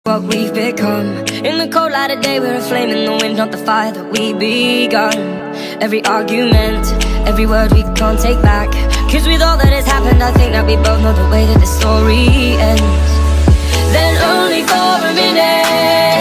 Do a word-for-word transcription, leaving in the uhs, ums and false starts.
what we've become. In the cold light of day, we're a flame in the wind, not the fire that we begun. Every argument, every word we can't take back, cause with all that has happened, I think that we both know the way that the story ends. Then only for a minute